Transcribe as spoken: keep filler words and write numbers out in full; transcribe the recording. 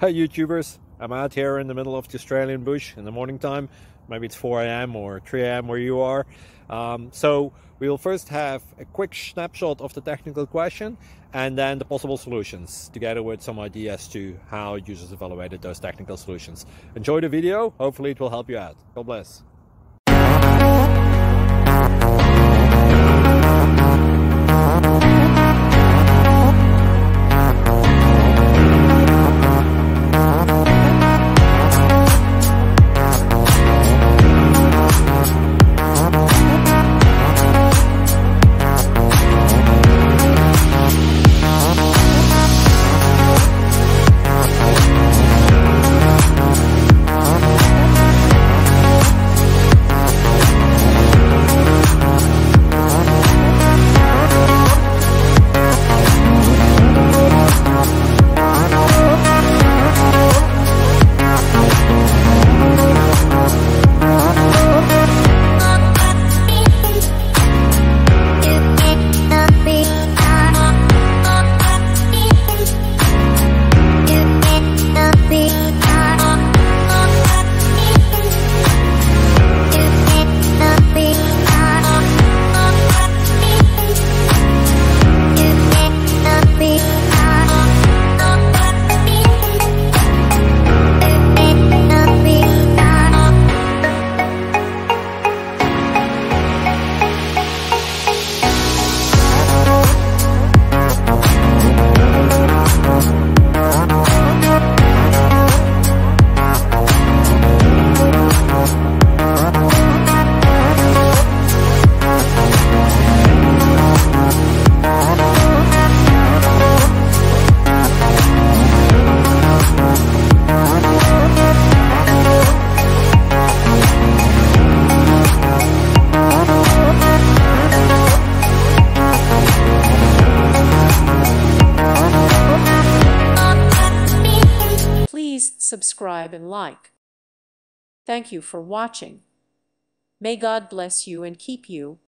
Hi YouTubers, I'm out here in the middle of the Australian bush in the morning time. Maybe it's four A M or three A M where you are. Um, so we'll first have a quick snapshot of the technical question and then the possible solutions, together with some ideas to how users evaluated those technical solutions. Enjoy the video, hopefully it will help you out. God bless. Please subscribe and like. Thank you for watching. May God bless you and keep you.